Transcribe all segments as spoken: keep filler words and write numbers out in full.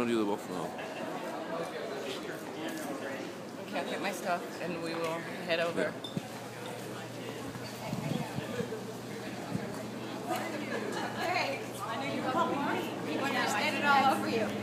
don't do the walk now? Okay, I'll get my stuff and we will head over. Yeah. Hey, I know you're welcome. You want to stand it all over you.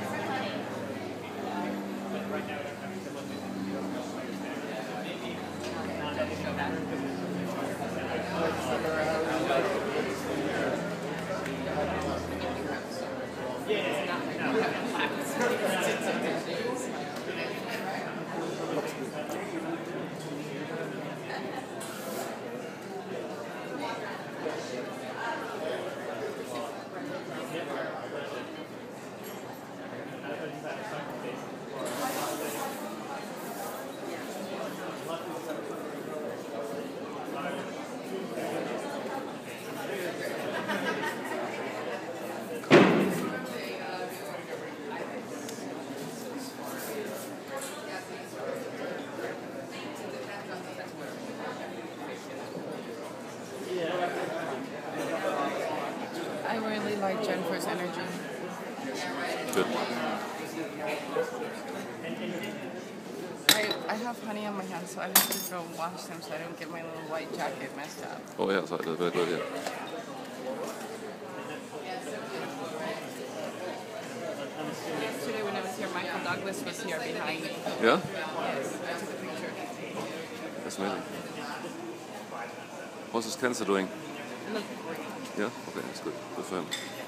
I really like Jennifer's energy. Good. I, I have honey on my hands, so I have to go wash them so I don't get my little white jacket messed up. Oh yeah, so that's very good, yeah. Yesterday when I was here, Michael Douglas was here behind me. Yeah? Yes, I took a picture. That's amazing. How's his cancer doing? Look great. Yeah? Okay, that's good. Good for him.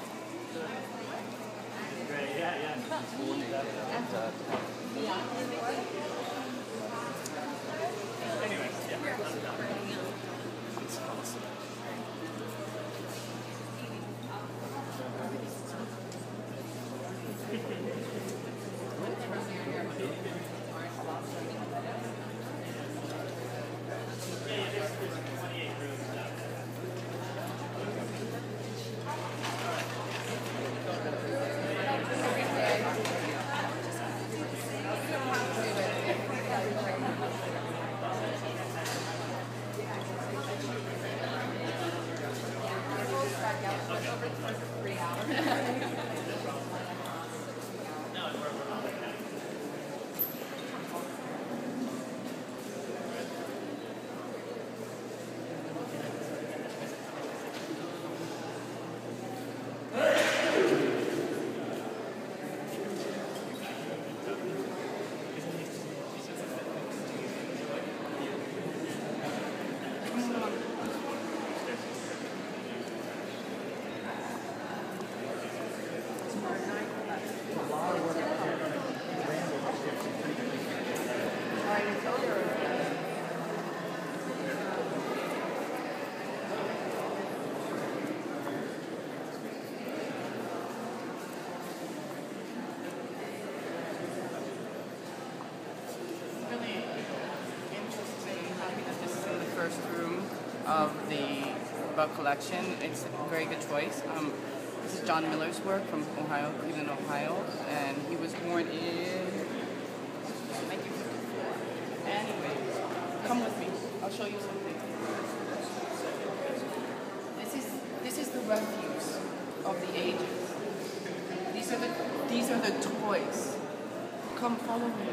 Of the book collection. It's a very good choice. Um, this is John Miller's work from Ohio, Cleveland, Ohio, and he was born in nineteen fifty-four. Anyway, come with me. I'll show you something. This is this is the refuse of the ages. These are the these are the toys. Come follow me.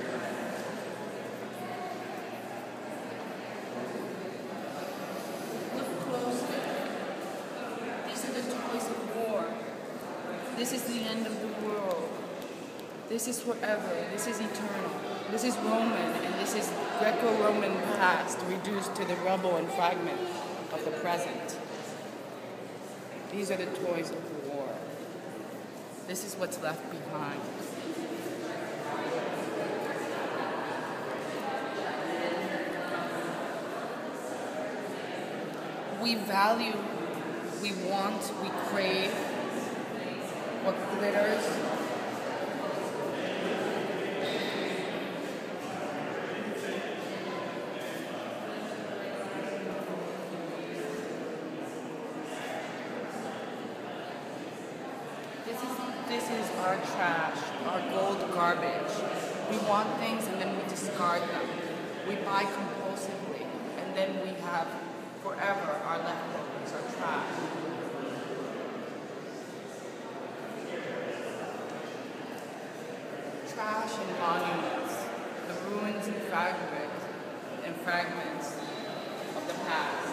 This is the end of the world. This is forever. This is eternal. This is Roman, and this is Greco-Roman past reduced to the rubble and fragment of the present. These are the toys of war. This is what's left behind. We value, we want, we crave what glitters. This is, this is our trash, our gold garbage. We want things and then we discard them. We buy compulsively and then we have forever our leftovers, our trash. ancient monuments, the ruins and fragments, and fragments of the past.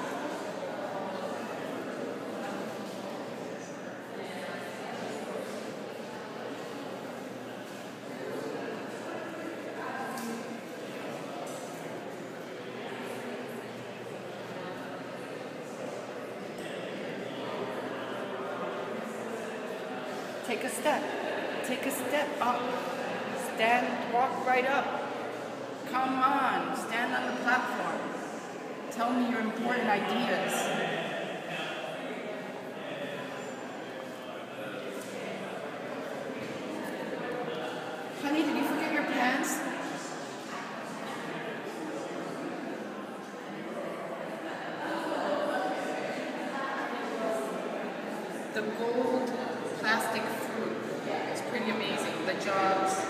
Take a step. Take a step up. Stand, walk right up. Come on, stand on the platform. Tell me your important ideas. Honey, did you forget your pants? The gold plastic fruit is pretty amazing. The jobs.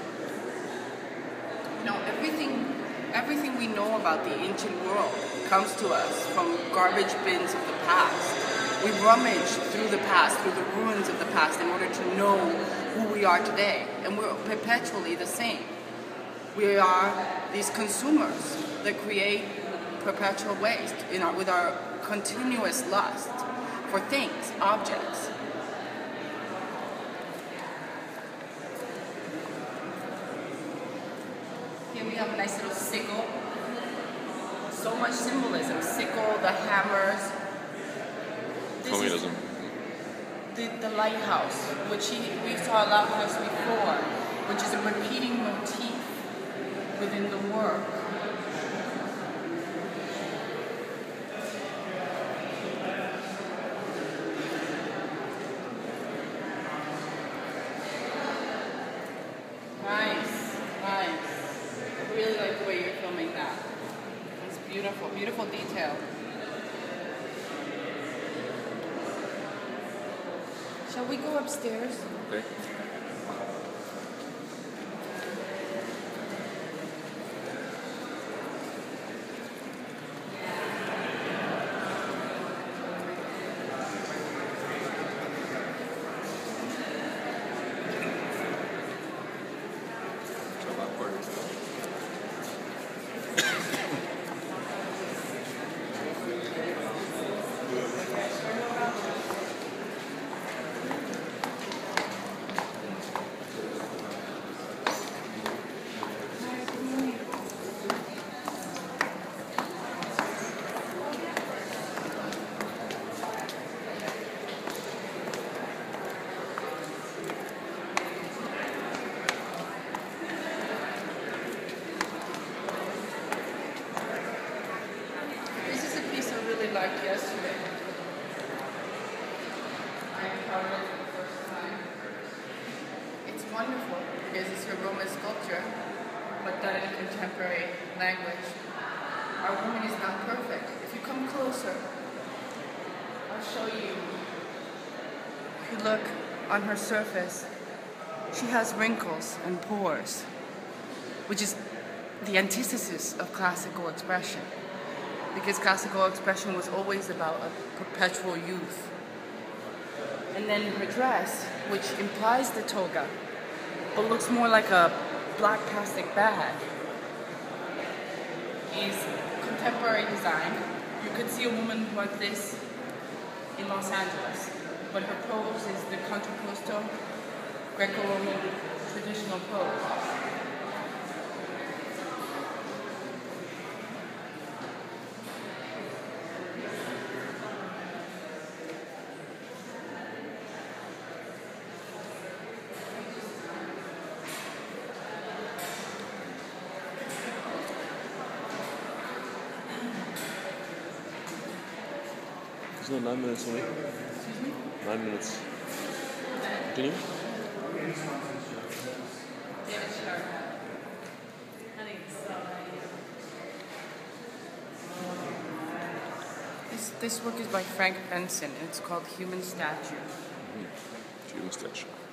You know, everything, everything we know about the ancient world comes to us from garbage bins of the past. We rummage through the past, through the ruins of the past, in order to know who we are today. And we're perpetually the same. We are these consumers that create perpetual waste in our, with our continuous lust for things, objects. Here we have a nice little sickle. So much symbolism. Sickle, the hammers. This Communism. The, the lighthouse, which he, we saw a lighthouse before, which is a repeating motif within the work. Nice, nice. I really like the way you're filming that. It's beautiful, beautiful detail. Shall we go upstairs? Okay. So that part. This is a piece I really liked yesterday. I encountered it for the first time. It's wonderful because it's a Roman sculpture, but done in a contemporary language. Our woman is not perfect. If you come closer, I'll show you. If you look on her surface, she has wrinkles and pores, which is the antithesis of classical expression. Because classical expression was always about a perpetual youth. And then her dress, which implies the toga, but looks more like a black plastic bag, is contemporary design. You could see a woman like this in Los Angeles, but her pose is the contrapposto Greco-Roman traditional pose. It's not nine minutes away. Excuse me? Nine minutes. Continue. This, this work is by Frank Benson, and it's called Human Statue. Mm-hmm. Human statue.